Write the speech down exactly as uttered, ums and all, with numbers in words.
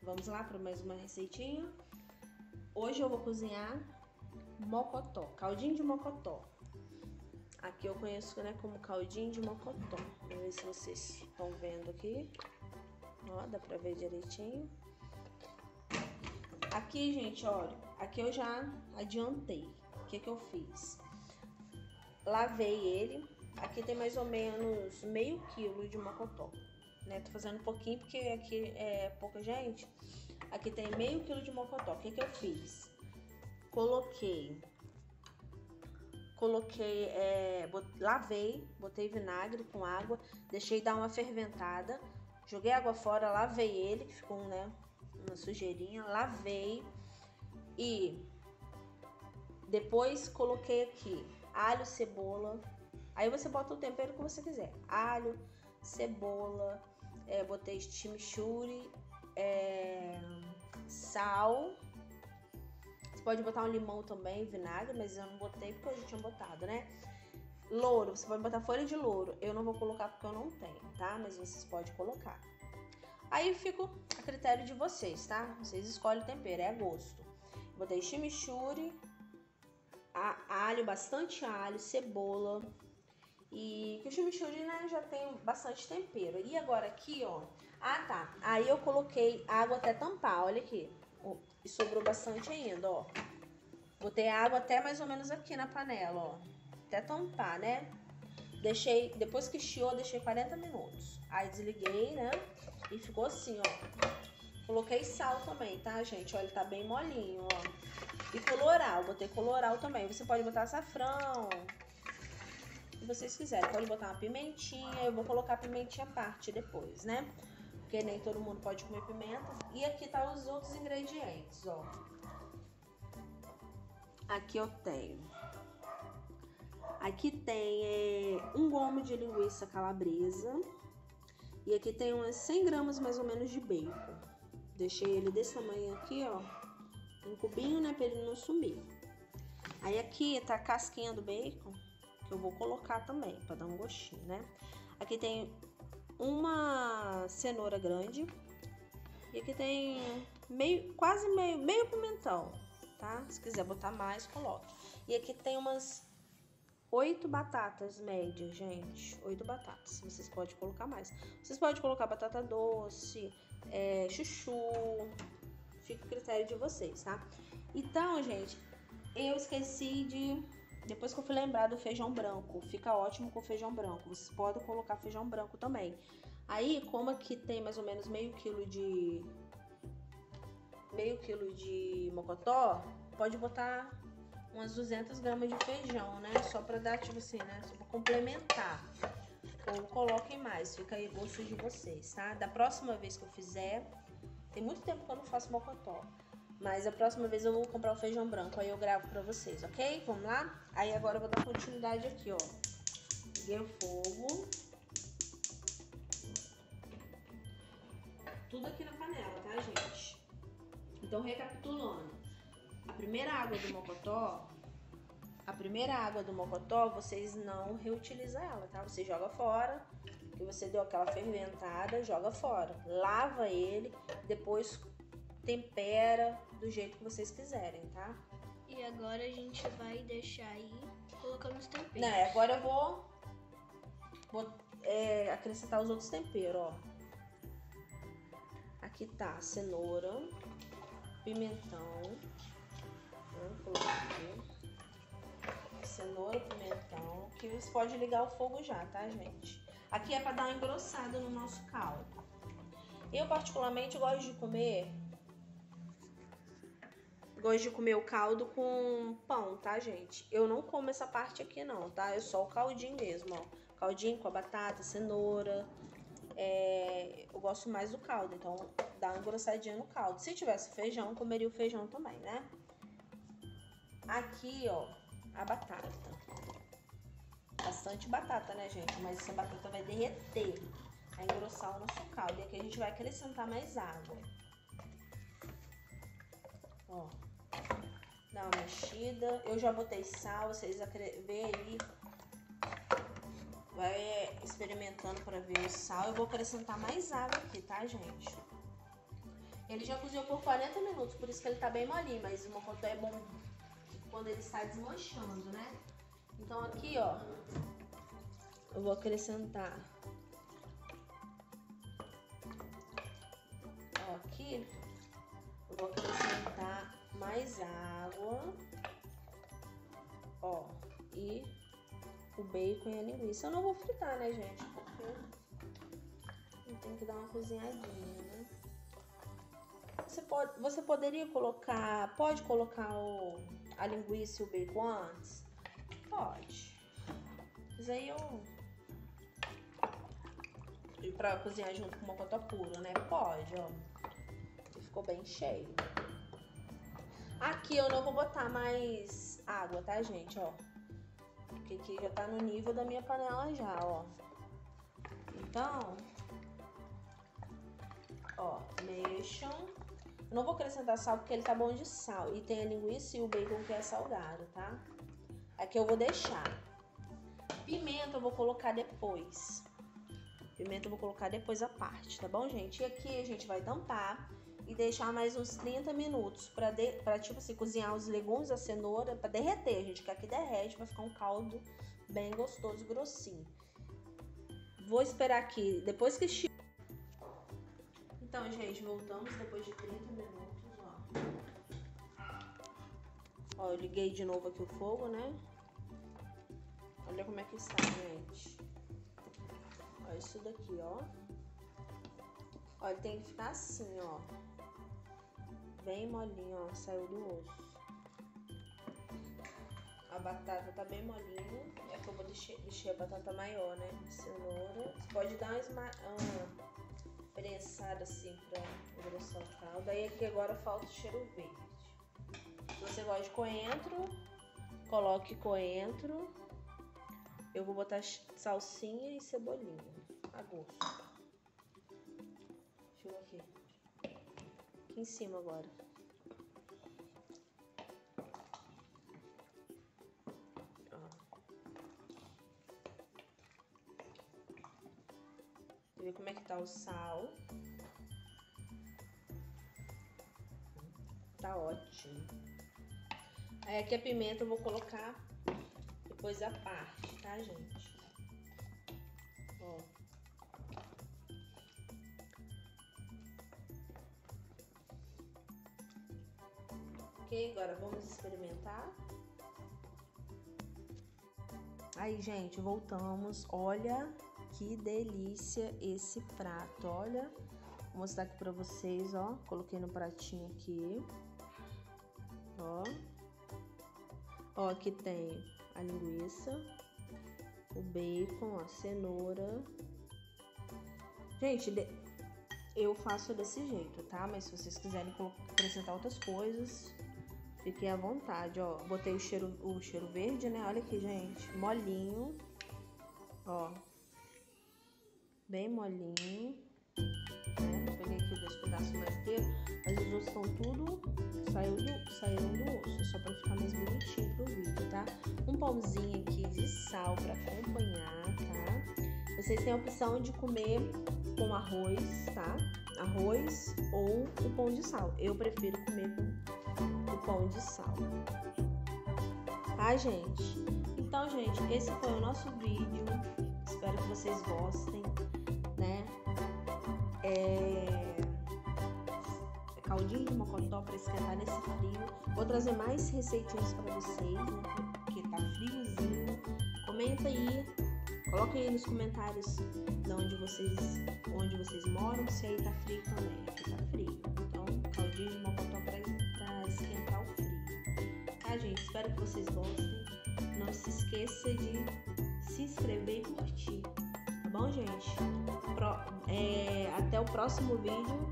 Vamos lá para mais uma receitinha. Hoje eu vou cozinhar mocotó, caldinho de mocotó. Aqui eu conheço, né, como caldinho de mocotó. Vamos ver se vocês estão vendo aqui. Ó, dá pra ver direitinho. Aqui, gente, olha, aqui eu já adiantei. O que que eu fiz? Lavei ele. Aqui tem mais ou menos meio quilo de mocotó, né? Tô fazendo um pouquinho porque aqui é pouca gente. Aqui tem meio quilo de mocotó. O que que eu fiz? Coloquei, coloquei, é, bot, lavei, botei vinagre com água, deixei dar uma ferventada, joguei água fora, lavei ele, que ficou, né, uma sujeirinha, lavei e depois coloquei aqui alho, cebola. Aí você bota o tempero que você quiser, alho, cebola, é, botei chimichurri, é, sal. Você pode botar um limão também, vinagre, mas eu não botei porque eu já tinha botado, né? Louro, você pode botar folha de louro. Eu não vou colocar porque eu não tenho, tá? Mas vocês podem colocar. Aí fica a critério de vocês, tá? Vocês escolhem o tempero, é a gosto. Botei chimichurri, alho, bastante alho, cebola. E que o chimichurri, né, já tem bastante tempero. E agora aqui, ó. Ah, tá. Aí eu coloquei água até tampar, olha aqui. E sobrou bastante ainda, ó. Botei água até mais ou menos aqui na panela, ó. Até tampar, né? Deixei, depois que chiou, deixei quarenta minutos. Aí desliguei, né? E ficou assim, ó. Coloquei sal também, tá, gente? Olha, tá bem molinho, ó. E coloral, botei coloral também. Você pode botar açafrão, se vocês quiserem. Pode botar uma pimentinha. Eu vou colocar a pimentinha à parte depois, né? Porque nem todo mundo pode comer pimenta. E aqui tá os outros ingredientes, ó. Aqui eu tenho. Aqui tem é, um gomo de linguiça calabresa. E aqui tem umas cem gramas mais ou menos de bacon. Deixei ele desse tamanho aqui, ó. Um cubinho, né, pra ele não sumir. Aí aqui tá a casquinha do bacon, que eu vou colocar também, pra dar um gostinho, né? Aqui tem uma cenoura grande. E aqui tem meio, quase meio, meio pimentão, tá? Se quiser botar mais, coloque. E aqui tem umas oito batatas médias, gente. Oito batatas. Vocês podem colocar mais. Vocês podem colocar batata doce, é, chuchu. Fica a critério de vocês, tá? Então, gente, eu esqueci de... Depois que eu fui lembrar do feijão branco, fica ótimo com feijão branco. Vocês podem colocar feijão branco também. Aí, como aqui tem mais ou menos meio quilo de... Meio quilo de mocotó, pode botar umas duzentas gramas de feijão, né? Só pra dar, tipo assim, né? Só pra complementar. Ou coloquem mais, fica aí o gosto de vocês, tá? Da próxima vez que eu fizer... Tem muito tempo que eu não faço mocotó. Mas a próxima vez eu vou comprar o feijão branco, aí eu gravo pra vocês, ok? Vamos lá? Aí agora eu vou dar continuidade aqui, ó. Liguei o fogo. Tudo aqui na panela, tá, gente? Então, recapitulando. A primeira água do mocotó, a primeira água do mocotó, vocês não reutilizam ela, tá? Você joga fora, que você deu aquela ferventada, joga fora. Lava ele, depois tempera do jeito que vocês quiserem, tá? E agora a gente vai deixar aí colocando os temperos. Não, agora eu vou, vou é, acrescentar os outros temperos, ó. Aqui tá cenoura, pimentão. Vou colocar aqui. Cenoura, pimentão. Que você pode ligar o fogo já, tá, gente? Aqui é pra dar uma engrossada no nosso caldo. Eu, particularmente, gosto de comer... Gosto de comer o caldo com pão, tá, gente? Eu não como essa parte aqui, não, tá? É só o caldinho mesmo, ó. Caldinho com a batata, cenoura. É... Eu gosto mais do caldo, então dá uma engrossadinha no caldo. Se tivesse feijão, comeria o feijão também, né? Aqui, ó, a batata. Bastante batata, né, gente? Mas essa batata vai derreter, vai engrossar o nosso caldo. E aqui a gente vai acrescentar mais água. Ó. Dá uma mexida. Eu já botei sal, vocês veem aí. Vai experimentando para ver o sal. Eu vou acrescentar mais água aqui, tá, gente? Ele já cozinhou por quarenta minutos, por isso que ele tá bem molinho, mas o mocotó é bom quando ele está desmanchando, né? Então aqui, ó, eu vou acrescentar. Ó, aqui eu vou acrescentar mais água, ó, e o bacon e a linguiça. Eu não vou fritar, né, gente? Porque tem que dar uma cozinhadinha, né? Você, pode, você poderia colocar, pode colocar o, a linguiça e o bacon antes? Pode. Mas aí eu... E pra cozinhar junto com o mocotó puro, né? Pode, ó. Ficou bem cheio. Aqui eu não vou botar mais água, tá, gente? Ó. Porque aqui já tá no nível da minha panela já, ó. Então... Ó, mexam. Eu não vou acrescentar sal porque ele tá bom de sal. E tem a linguiça e o bacon que é salgado, tá? Aqui eu vou deixar. Pimenta eu vou colocar depois. Pimenta eu vou colocar depois à parte, tá bom, gente? E aqui a gente vai tampar e deixar mais uns trinta minutos pra, de, pra tipo assim, cozinhar os legumes, a cenoura, pra derreter, gente. Que aqui derrete, vai ficar um caldo bem gostoso, grossinho. Vou esperar aqui, depois que... Então, gente, voltamos depois de trinta minutos, ó. Ó, eu liguei de novo aqui o fogo, né? Olha como é que está, gente. Ó, isso daqui, ó. Ó, ele tem que ficar assim, ó. Bem molinho, ó. Saiu do osso. A batata tá bem molinha. É que eu vou deixar, deixar a batata maior, né? Cenoura. Você pode dar uma... Esma... uma prensada assim pra engrossar o caldo. Aí aqui agora falta o cheiro verde. Se você gosta de coentro, coloque coentro. Eu vou botar salsinha e cebolinha a gosto. Deixa eu ver aqui. Aqui em cima agora. Ver como é que tá o sal. Tá ótimo. Aí aqui a pimenta eu vou colocar depois a parte, tá, gente? Ó. Ok, agora vamos experimentar. Aí, gente, voltamos. Olha que delícia esse prato, olha. Vou mostrar aqui pra vocês, ó. Coloquei no pratinho aqui. Ó. Ó, aqui tem a linguiça, o bacon, a cenoura. Gente, eu faço desse jeito, tá? Mas se vocês quiserem acrescentar outras coisas, fiquem à vontade, ó. Botei o cheiro, o cheiro verde, né? Olha aqui, gente. Molinho. Ó. Bem molinho. Né? Peguei aqui dois pedaços mais inteiros. Mas os outros estão tudo... Saiu do, saíram do osso. Só pra ficar mais bonitinho pro vídeo, tá? Um pãozinho aqui de sal pra acompanhar, tá? Vocês têm a opção de comer com arroz, tá? Arroz ou o pão de sal. Eu prefiro comer com o pão de sal. Tá, gente? Então, gente, esse foi o nosso vídeo. Espero que vocês gostem, né? É... Caldinho de mocotó para esquentar nesse frio. Vou trazer mais receitinhas para vocês, né? Porque tá friozinho. Comenta aí. Coloca aí nos comentários de onde vocês, onde vocês moram, se aí tá frio também. Aqui tá frio. Então, caldinho de mocotó para esquentar o frio. Tá, gente? Espero que vocês gostem. Não se esqueça de se inscrever e curtir. Tá bom, gente? Pro, é, até o próximo vídeo.